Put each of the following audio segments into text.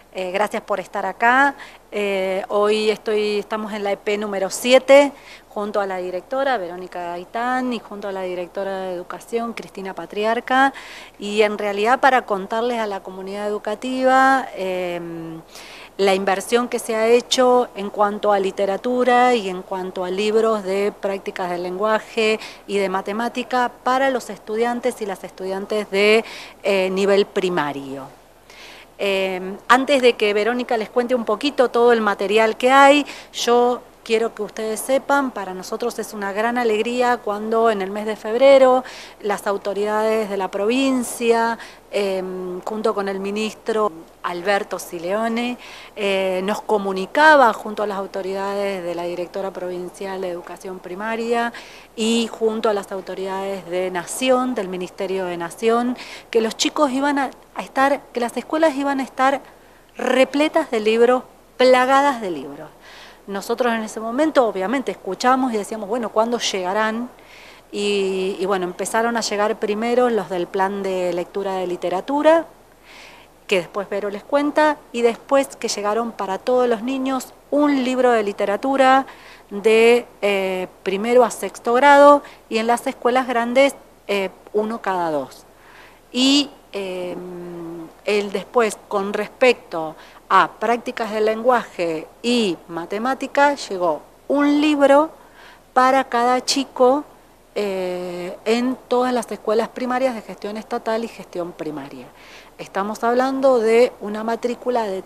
Gracias por estar acá. Hoy estamos en la EP número 7, junto a la directora Verónica Gaitán y junto a la directora de Educación, Cristina Patriarca, y en realidad para contarles a la comunidad educativa la inversión que se ha hecho en cuanto a literatura y en cuanto a libros de prácticas del lenguaje y de matemática para los estudiantes y las estudiantes de nivel primario. Antes de que Verónica les cuente un poquito todo el material que hay, yo quiero que ustedes sepan, para nosotros es una gran alegría cuando en el mes de febrero las autoridades de la provincia, junto con el ministro Alberto Sileone, nos comunicaba junto a las autoridades de la directora provincial de Educación Primaria y junto a las autoridades de Nación, del Ministerio de Nación, que los chicos iban a estar, que las escuelas iban a estar repletas de libros, plagadas de libros. Nosotros en ese momento obviamente escuchamos y decíamos, bueno, ¿cuándo llegarán? Y bueno, empezaron a llegar primero los del plan de lectura de literatura, que después Vero les cuenta, y después que llegaron para todos los niños un libro de literatura de primero a sexto grado, y en las escuelas grandes uno cada 2. Y después, con respecto a prácticas del lenguaje y matemática, llegó un libro para cada chico en todas las escuelas primarias de gestión estatal y gestión primaria. Estamos hablando de una matrícula de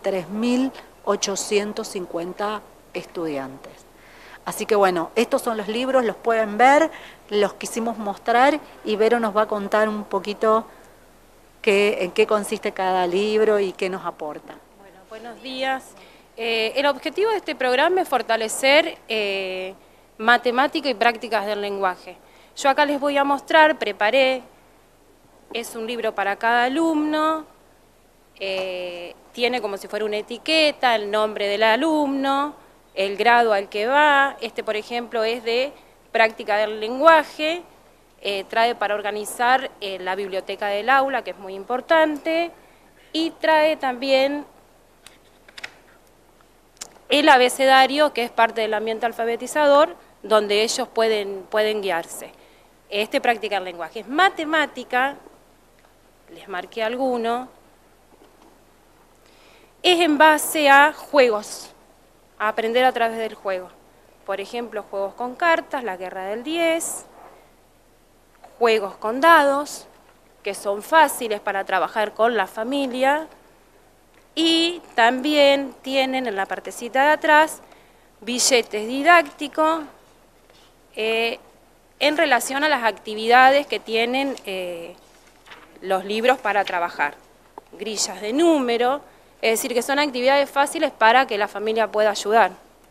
3.850 estudiantes. Así que bueno, estos son los libros, los pueden ver, los quisimos mostrar y Vero nos va a contar un poquito en qué consiste cada libro y qué nos aporta. Bueno, buenos días. El objetivo de este programa es fortalecer matemática y prácticas del lenguaje. Yo acá les voy a mostrar, preparé, es un libro para cada alumno, tiene como si fuera una etiqueta, el nombre del alumno, el grado al que va. Este, por ejemplo, es de práctica del lenguaje. Trae para organizar la biblioteca del aula, que es muy importante, y trae también el abecedario, que es parte del ambiente alfabetizador, donde ellos pueden guiarse. Este práctica el lenguaje. Es matemática, les marqué alguno, es en base a juegos, a aprender a través del juego. Por ejemplo, juegos con cartas, la guerra del 10, juegos con dados, que son fáciles para trabajar con la familia, y también tienen en la partecita de atrás billetes didácticos en relación a las actividades que tienen los libros para trabajar. Grillas de número, es decir, que son actividades fáciles para que la familia pueda ayudar.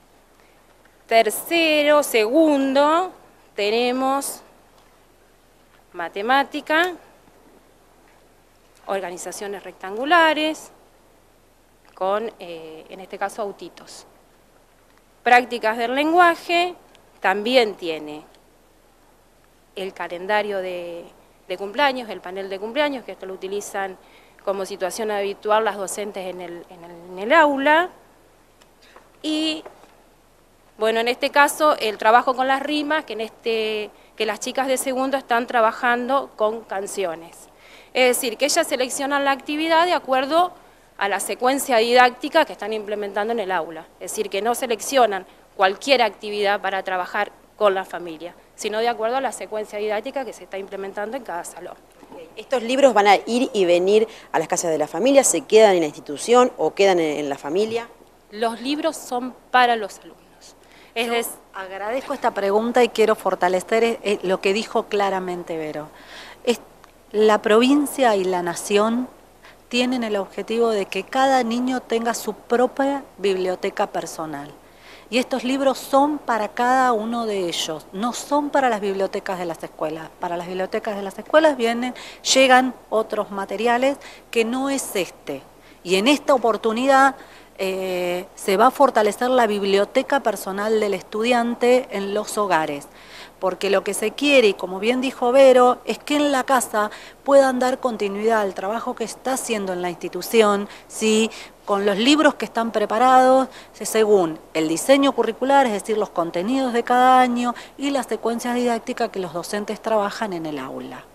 Tercero, segundo, tenemos matemática, organizaciones rectangulares, con, en este caso, autitos. Prácticas del lenguaje, también tiene el calendario de cumpleaños, el panel de cumpleaños, que esto lo utilizan como situación habitual las docentes en el aula. Y, bueno, en este caso, el trabajo con las rimas, que las chicas de segundo están trabajando con canciones. Es decir, que ellas seleccionan la actividad de acuerdo a la secuencia didáctica que están implementando en el aula. Es decir, que no seleccionan cualquier actividad para trabajar con la familia, sino de acuerdo a la secuencia didáctica que se está implementando en cada salón. ¿Estos libros van a ir y venir a las casas de la familia? ¿Se quedan en la institución o quedan en la familia? Los libros son para los alumnos. Agradezco esta pregunta y quiero fortalecer lo que dijo claramente Vero. La provincia y la nación tienen el objetivo de que cada niño tenga su propia biblioteca personal. Y estos libros son para cada uno de ellos, no son para las bibliotecas de las escuelas. Para las bibliotecas de las escuelas llegan otros materiales que no es este. Y en esta oportunidad se va a fortalecer la biblioteca personal del estudiante en los hogares, porque lo que se quiere, y como bien dijo Vero, es que en la casa puedan dar continuidad al trabajo que está haciendo en la institución, ¿sí?, con los libros que están preparados según el diseño curricular, es decir, los contenidos de cada año y las secuencias didácticas que los docentes trabajan en el aula.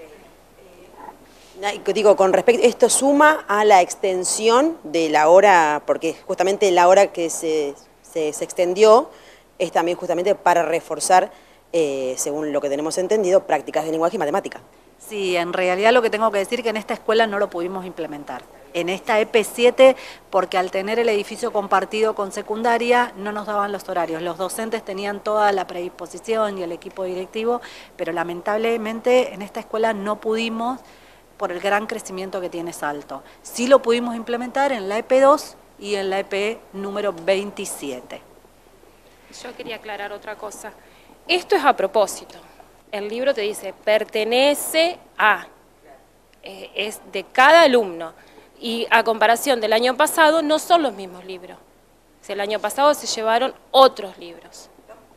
Digo, con respecto, esto suma a la extensión de la hora, porque justamente la hora que se extendió es también justamente para reforzar, según lo que tenemos entendido, prácticas de lenguaje y matemática. Sí, en realidad lo que tengo que decir es que en esta escuela no lo pudimos implementar. En esta EP7, porque al tener el edificio compartido con secundaria, no nos daban los horarios. Los docentes tenían toda la predisposición y el equipo directivo, pero lamentablemente en esta escuela no pudimos por el gran crecimiento que tiene Salto. Sí lo pudimos implementar en la EP2 y en la EP número 27. Yo quería aclarar otra cosa. Esto es a propósito. El libro te dice, pertenece a, es de cada alumno. Y a comparación del año pasado, no son los mismos libros. El año pasado se llevaron otros libros.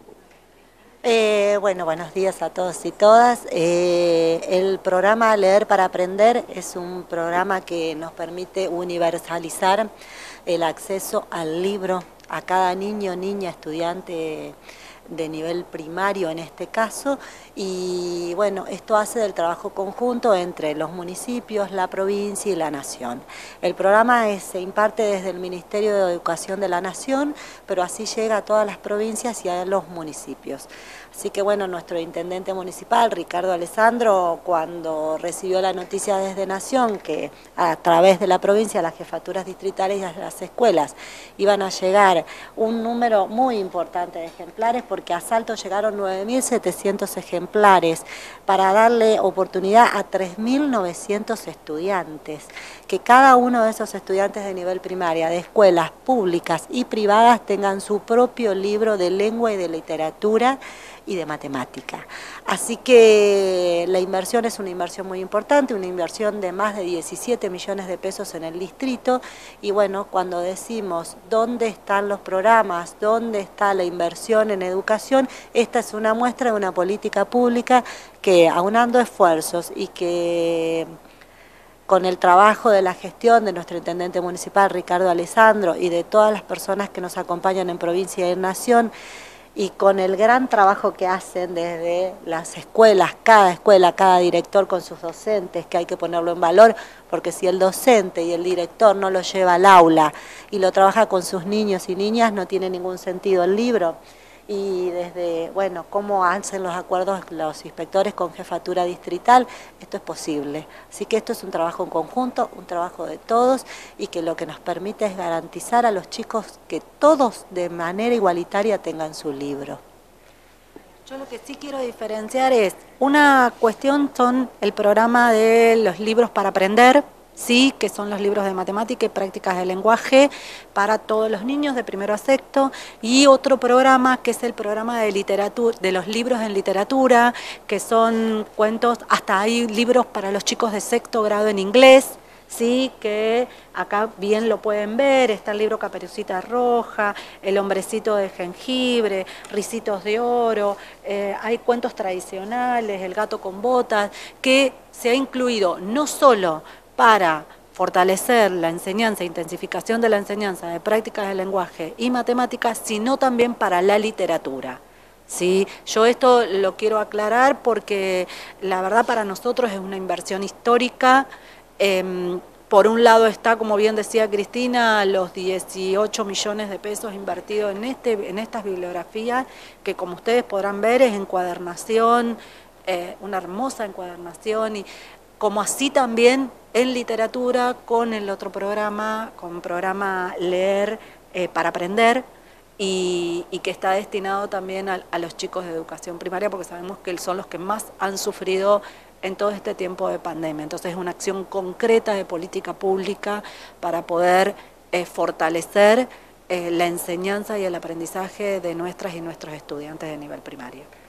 Bueno, buenos días a todos y todas. El programa Leer para Aprender es un programa que nos permite universalizar el acceso al libro a cada niño, niña, estudiante de nivel primario en este caso, y bueno, esto hace del trabajo conjunto entre los municipios, la provincia y la nación. El programa se imparte desde el Ministerio de Educación de la Nación, pero así llega a todas las provincias y a los municipios. Así que bueno, nuestro intendente municipal, Ricardo Alessandro, cuando recibió la noticia desde Nación que a través de la provincia, las jefaturas distritales y a las escuelas iban a llegar un número muy importante de ejemplares, porque a Salto llegaron 9.700 ejemplares para darle oportunidad a 3.900 estudiantes, que cada uno de esos estudiantes de nivel primaria, de escuelas públicas y privadas, tengan su propio libro de lengua y de literatura y de matemática. Así que la inversión es una inversión muy importante, una inversión de más de 17 millones de pesos en el distrito, y bueno, cuando decimos dónde están los programas, dónde está la inversión en educación, esta es una muestra de una política pública que, aunando esfuerzos y que con el trabajo de la gestión de nuestro intendente municipal, Ricardo Alessandro, y de todas las personas que nos acompañan en provincia y en nación, y con el gran trabajo que hacen desde las escuelas, cada director con sus docentes, que hay que ponerlo en valor, porque si el docente y el director no lo lleva al aula y lo trabaja con sus niños y niñas, no tiene ningún sentido el libro. Y desde, bueno, cómo hacen los acuerdos los inspectores con jefatura distrital, esto es posible. Así que esto es un trabajo en conjunto, un trabajo de todos, y que lo que nos permite es garantizar a los chicos que todos de manera igualitaria tengan su libro. Yo lo que sí quiero diferenciar es, una cuestión son el programa de los libros para aprender, sí, que son los libros de matemática y prácticas de lenguaje para todos los niños de primero a sexto, y otro programa que es el programa de literatura, de los libros en literatura, que son cuentos, hasta hay libros para los chicos de sexto grado en inglés, sí, que acá bien lo pueden ver, está el libro Caperucita Roja, El hombrecito de jengibre, Ricitos de oro, hay cuentos tradicionales, El gato con botas, que se ha incluido no solo para fortalecer la enseñanza, intensificación de la enseñanza de prácticas de lenguaje y matemáticas, sino también para la literatura. ¿Sí? Yo esto lo quiero aclarar porque la verdad para nosotros es una inversión histórica. Por un lado está, como bien decía Cristina, los 18 millones de pesos invertidos en estas bibliografías, que como ustedes podrán ver es encuadernación, una hermosa encuadernación, y como así también en literatura con el otro programa, con programa Leer para Aprender, y que está destinado también a los chicos de educación primaria, porque sabemos que son los que más han sufrido en todo este tiempo de pandemia. Entonces es una acción concreta de política pública para poder fortalecer la enseñanza y el aprendizaje de nuestras y nuestros estudiantes de nivel primario.